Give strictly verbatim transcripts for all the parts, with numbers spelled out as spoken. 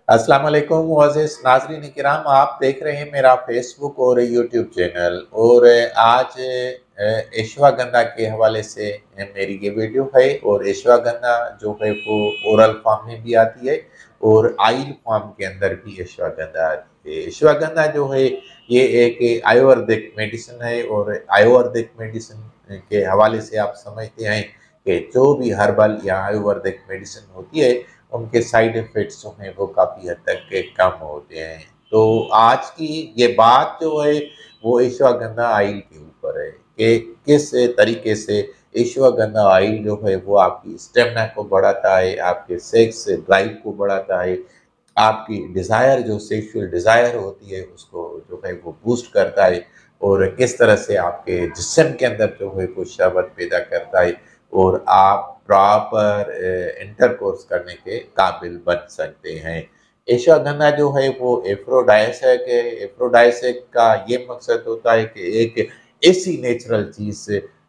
अस्सलाम वालेकुम मुअज़्ज़िज़ नाज़रीन किराम, आप देख रहे हैं मेरा फ़ेसबुक और यूट्यूब चैनल। और आज अ, अश्वगंधा के हवाले से अ, मेरी ये वीडियो है। और अश्वगंधा जो है वो ओरल फॉर्म में भी आती है और आयल फॉर्म के अंदर भी अश्वगंधा आती है। अश्वगंधा जो है ये एक आयुर्वेदिक मेडिसिन है और आयुर्वेदिक मेडिसिन के हवाले से आप समझते हैं कि जो भी हर्बल या आयुर्वेदिक मेडिसिन होती है उनके साइड इफ़ेक्ट्स जो हैं वो काफ़ी हद तक के कम होते हैं। तो आज की ये बात जो है वो अश्वगंधा ऑयल के ऊपर है कि किस तरीके से अश्वगंधा ऑयल जो है वो आपकी स्टेमिना को बढ़ाता है, आपके सेक्स ड्राइव को बढ़ाता है, आपकी डिज़ायर जो सेक्सुअल डिज़ायर होती है उसको जो है वो बूस्ट करता है और किस तरह से आपके जिस्म के अंदर जो है वो शहवत पैदा करता है और आप प्रॉपर अ, इंटरकोर्स करने के काबिल बन सकते हैं। अश्वगंधा जो है वो एफ्रोडाइसेक है। एफ्रोडाइसेक का ये मकसद होता है कि एक ऐसी नेचुरल चीज़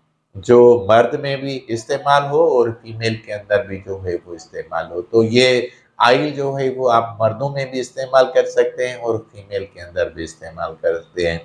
जो मर्द में भी इस्तेमाल हो और फीमेल के अंदर भी जो है वो इस्तेमाल हो। तो ये ऑयल जो है वो आप मर्दों में भी इस्तेमाल कर सकते हैं और फीमेल के अंदर भी इस्तेमाल करते हैं।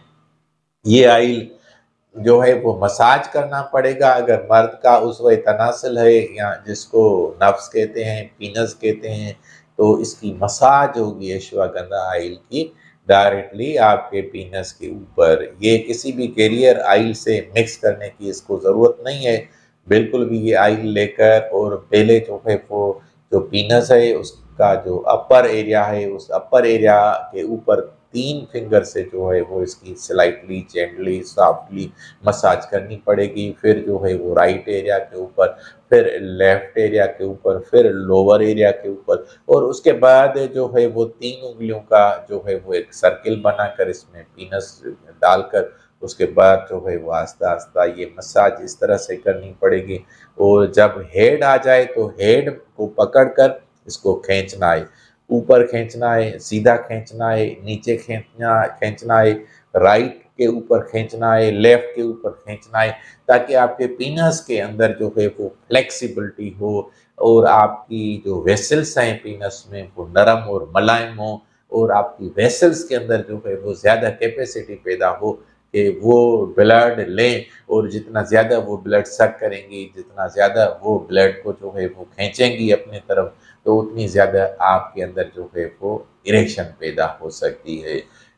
ये ऑयल जो है वो मसाज करना पड़ेगा। अगर मर्द का उज़्व तनासल है या जिसको नफ्स कहते हैं, पीनस कहते हैं, तो इसकी मसाज होगी अश्वगंधा ऑयल की डायरेक्टली आपके पीनस के ऊपर। ये किसी भी कैरियर ऑयल से मिक्स करने की इसको ज़रूरत नहीं है। बिल्कुल भी ये ऑयल लेकर और पहले जो है वो जो पीनस है उसका जो अपर एरिया है उस अपर एरिया के ऊपर तीन फिंगर से जो है वो इसकी स्लाइटली, जेंटली, सॉफ्टली मसाज करनी पड़ेगी। फिर जो है वो राइट एरिया के ऊपर, फिर लेफ्ट एरिया के ऊपर, फिर लोअर एरिया के ऊपर और उसके बाद जो है वो तीन उँगलियों का जो है वो एक सर्किल बनाकर इसमें पीनस डालकर उसके बाद जो है वो आस्ता-आस्ता ये मसाज इस तरह से करनी पड़ेगी। और जब हेड आ जाए तो हेड को पकड़कर इसको खींचना है। ऊपर खींचना है, सीधा खींचना है, नीचे खींचना खींचना है, राइट के ऊपर खींचना है, लेफ्ट के ऊपर खींचना है, ताकि आपके पीनस के अंदर जो है वो फ्लेक्सिबिलिटी हो और आपकी जो वेसल्स हैं पीनस में वो नरम और मुलायम हो और आपकी वेसल्स के अंदर जो है वो ज़्यादा कैपेसिटी पैदा हो कि वो ब्लड लें और जितना ज़्यादा वो ब्लड सक करेंगी, जितना ज़्यादा वो ब्लड को जो है वो खींचेंगी अपनी तरफ, तो उतनी ज़्यादा आपके अंदर जो है वो इरेक्शन पैदा हो सकती है।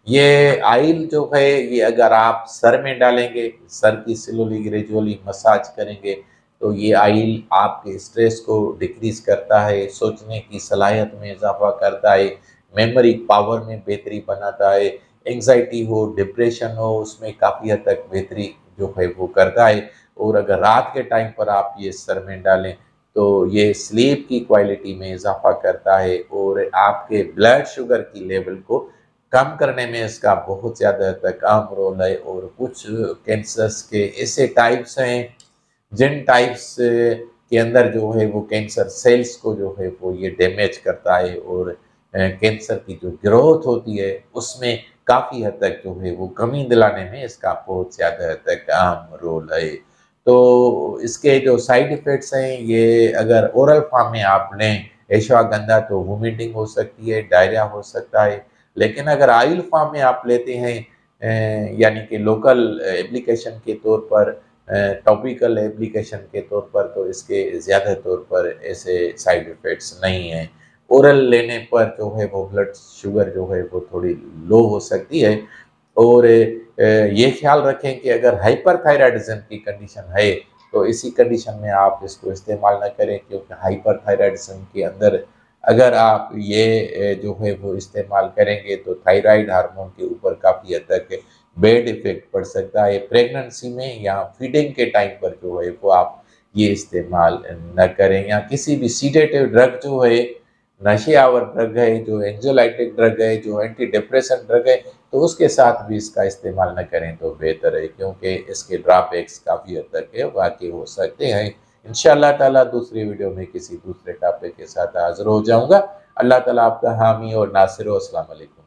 ये ऑयल जो है ये अगर आप सर में डालेंगे, सर की स्लोली ग्रेजुअली मसाज करेंगे, तो ये ऑयल आपके स्ट्रेस को डिक्रीज़ करता है, सोचने की सलाहियत में इज़ाफ़ा करता है, मेमोरी पावर में बेहतरी बनाता है, एंग्ज़ायटी हो, डिप्रेशन हो, उसमें काफ़ी हद तक बेहतरी जो है वो करता है। और अगर रात के टाइम पर आप ये सर में डालें, तो ये स्लीप की क्वालिटी में इज़ाफ़ा करता है और आपके ब्लड शुगर की लेवल को कम करने में इसका बहुत ज़्यादा तक अहम रोल है। और कुछ कैंसर्स के ऐसे टाइप्स हैं जिन टाइप्स के अंदर जो है वो कैंसर सेल्स को जो है वो ये डैमेज करता है और अ, कैंसर की जो ग्रोथ होती है उसमें काफ़ी हद तक जो है वो कमी दिलाने में इसका बहुत ज़्यादा हद तक अहम रोल है। तो इसके जो साइड इफ़ेक्ट्स हैं ये अगर ओरल फॉर्म में आप लें अश्वगंधा तो वोमिटिंग हो सकती है, डायरिया हो सकता है। लेकिन अगर ऑयल फॉर्म में आप लेते हैं अ, यानी कि लोकल एप्लीकेशन के तौर पर, टॉपिकल एप्लीकेशन के तौर पर, तो इसके ज़्यादा तौर पर ऐसे साइड इफ़ेक्ट्स नहीं हैं। ओरल लेने पर जो है वो ब्लड शुगर जो है वो थोड़ी लो हो सकती है। और अ, ये ख़्याल रखें कि अगर हाइपरथायराइडिज़्म की कंडीशन है, तो इसी कंडीशन में आप इसको इस्तेमाल ना करें, क्योंकि हाइपरथायराइडिज़्म के अंदर अगर आप ये अ, जो है वो इस्तेमाल करेंगे तो थायराइड हार्मोन के ऊपर काफ़ी हद तक बैड इफ़ेक्ट पड़ सकता है। प्रेगनेंसी में या फीडिंग के टाइम पर जो है वो आप ये इस्तेमाल न करें। या किसी भी सीडेटिव ड्रग जो है, नशे-आवर ड्रग है, जो एंग्ज़ायटिक ड्रग है, जो एंटी डिप्रेसेंट ड्रग है, तो उसके साथ भी इसका इस्तेमाल न करें तो बेहतर है, क्योंकि इसके ड्रॉबैक्स काफ़ी हद तक वाक़ई हो सकते हैं। इंशाअल्लाह ताला दूसरी वीडियो में किसी दूसरे टॉपिक के साथ हाज़िर हो जाऊँगा। अल्लाह ताला आपका हामी और नासिर हो। अस्सलाम वालेकुम।